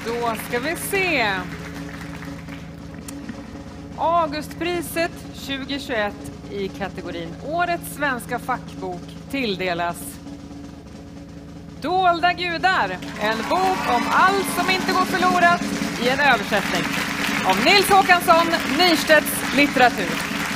Då ska vi se. Augustpriset 2021 i kategorin Årets svenska fackbok tilldelas Dolda gudar, en bok om allt som inte går förlorat i en översättning av Nils Håkansson, Nyrstedts litteratur.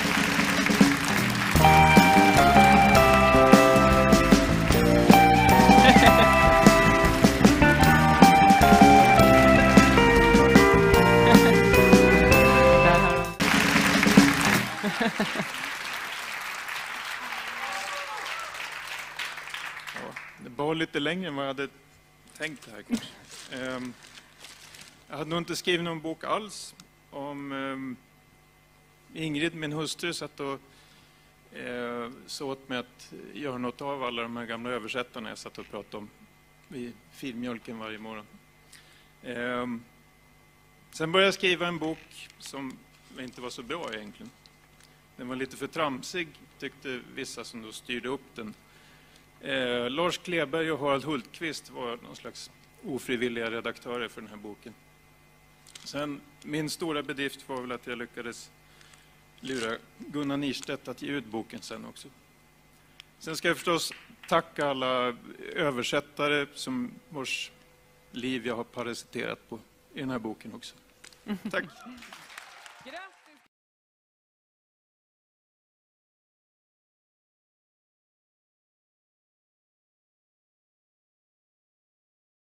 Det var lite längre än vad jag hade tänkt här kanske. Jag hade nog inte skrivit någon bok alls om Ingrid, min hustru, satt och så åt mig att göra något av alla de här gamla översättarna jag satt och pratade om vid filmjölken varje morgon. Sen började jag skriva en bok som inte var så bra egentligen. Den var lite för tramsig, tyckte vissa som då styrde upp den. Lars Kleberg och Harald Hultqvist var någon slags ofrivilliga redaktörer för den här boken. Sen, min stora bedrift var väl att jag lyckades lura Gunnar Nyrstedt att ge ut boken sen också. Sen ska jag förstås tacka alla översättare som vars liv jag har parasiterat på i den här boken också. Tack!